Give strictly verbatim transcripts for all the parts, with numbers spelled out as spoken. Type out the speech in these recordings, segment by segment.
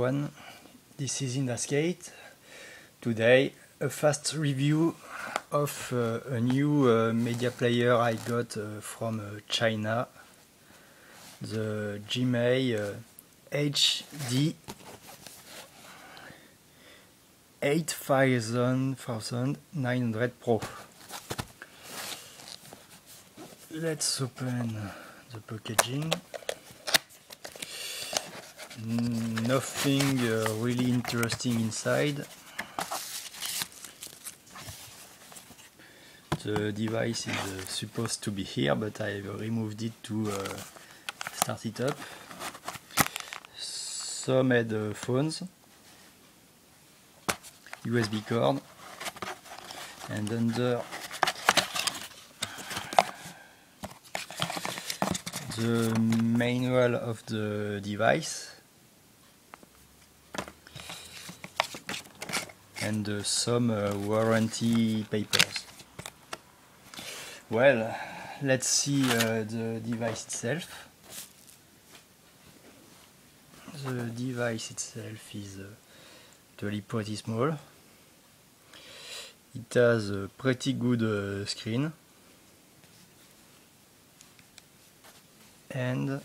everyone, this is Indaskate. Today a fast review of uh, a new uh, media player I got uh, from uh, China, the Jimei uh, H D eight thousand nine hundred Pro. Let's open the packaging. Nothing uh, really interesting inside. The device is uh, supposed to be here, but I removed it to uh, start it up. Some headphones, U S B cord, and under the manual of the device, and uh, some uh, warranty papers. Well, let's see uh, the device itself. The device itself is uh, really pretty small. It has a pretty good uh, screen, and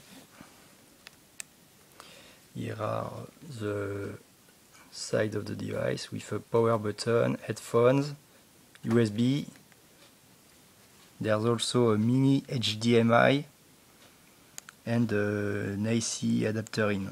here are the side of the device with a power button, headphones, U S B. There's also a mini H D M I and an A C adapter in.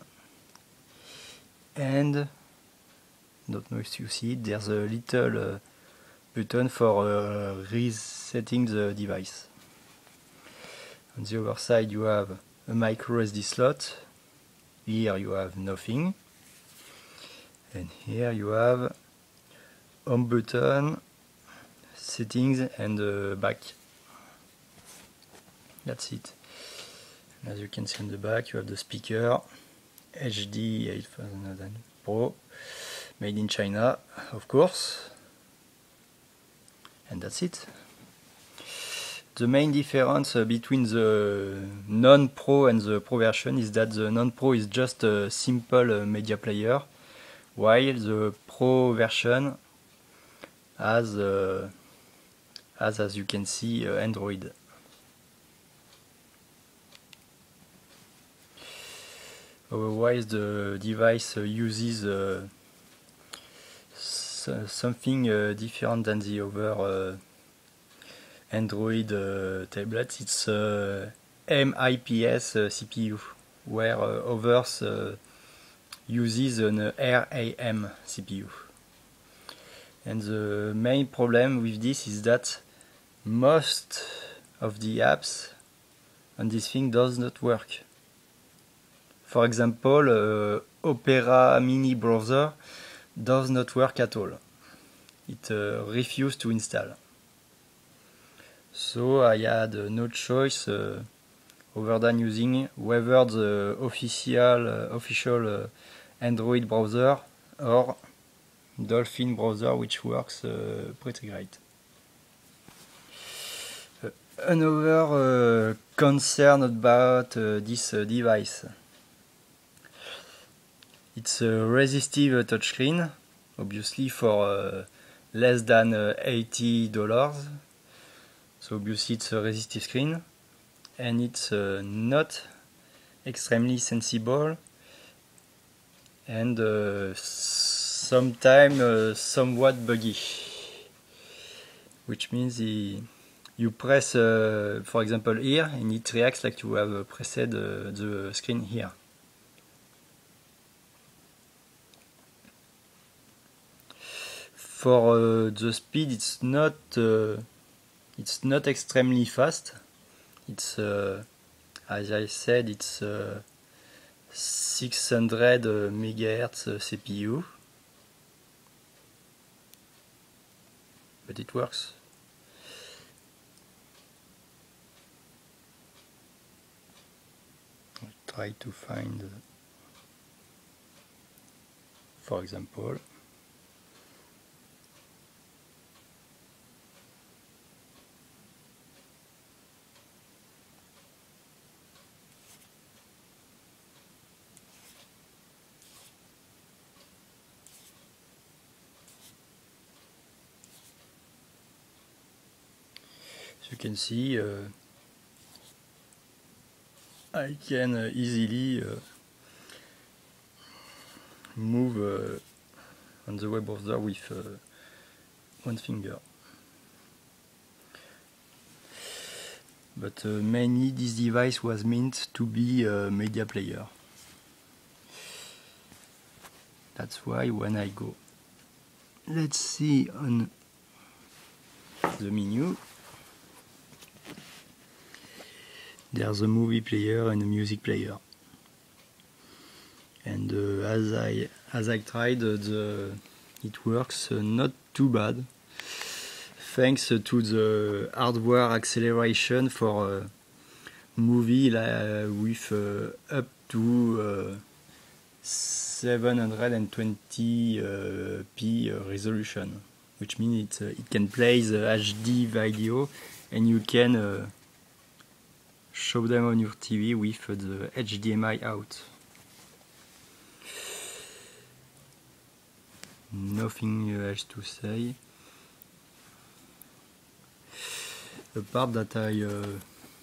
And don't know if you see it, there's a little uh, button for uh, resetting the device. On the other side you have a micro S D slot. Here you have nothing. And here you have home button, settings, and uh, back. That's it. As you can see on the back, you have the speaker, H D eight thousand Pro, made in China, of course. And that's it. The main difference uh, between the non-Pro and the Pro version is that the non-Pro is just a simple uh, media player, while the Pro version has, uh, has as you can see, uh, Android. Otherwise, the device uh, uses uh, something uh, different than the other uh, Android uh, tablets. It's uh, M I P S uh, C P U, where uh, others uh, uses an uh, R A M C P U. And the main problem with this is that most of the apps on this thing does not work. For example, uh, Opera Mini Browser does not work at all. It uh, refused to install. So I had uh, no choice uh, other than using whether the official, uh, official uh, Android browser or Dolphin browser, which works uh, pretty great. Uh, another uh, concern about uh, this uh, device. It's a resistive touchscreen, obviously for uh, less than uh, eighty dollars. So obviously it's a resistive screen, and it's uh, not extremely sensible, and uh, sometimes uh, somewhat buggy. Which means the, you press, uh, for example, here, and it reacts like you have pressed uh, the screen here. For uh, the speed, it's not uh, it's not extremely fast. It's uh, as I said, it's uh, six hundred uh, megahertz uh, C P U, but it works. I'll try to find, uh, for example. you can see, uh, I can uh, easily uh, move uh, on the web browser with uh, one finger. But uh, mainly this device was meant to be a media player. That's why when I go, let's see on the menu, there's a movie player and a music player. And uh, as I as I tried, uh, the it works uh, not too bad, thanks uh, to the hardware acceleration for uh, movie uh, with uh, up to uh, seven hundred twenty p uh, resolution, which means it, uh, it can play the H D video and you can uh, show them on your T V with uh, the H D M I out. Nothing else to say, apart that I uh,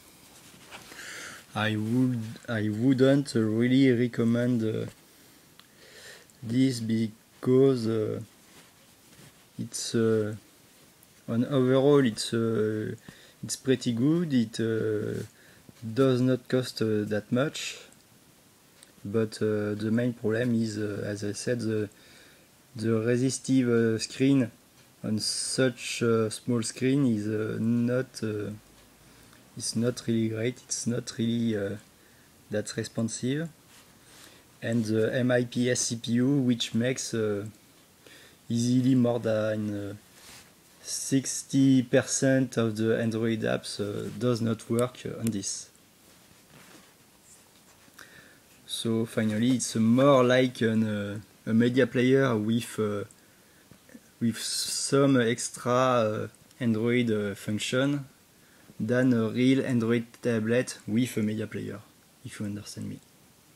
I would I wouldn't really recommend uh, this because uh, it's uh, on overall it's uh, it's pretty good. It uh, does not cost uh, that much, but uh, the main problem is, uh, as I said, the the resistive uh, screen on such a small screen is uh, not uh, is not really great. It's not really uh, that responsive, and the M I P S C P U, which makes uh, easily more than sixty percent uh, of the Android apps, uh, does not work on this. So finally, it's more like an uh, a media player with uh, with some extra uh, Android uh, function than a real Android tablet with a media player, if you understand me.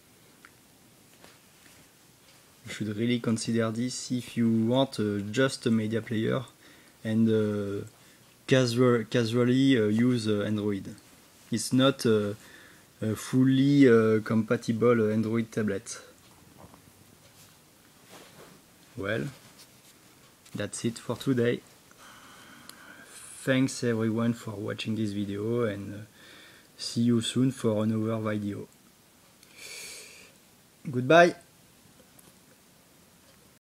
You should really consider this if you want uh, just a media player and uh, casual, casually uh, use uh, Android. It's not uh, a fully uh, compatible Android tablet. Well, that's it for today. Thanks everyone for watching this video, and uh, see you soon for another video. Goodbye!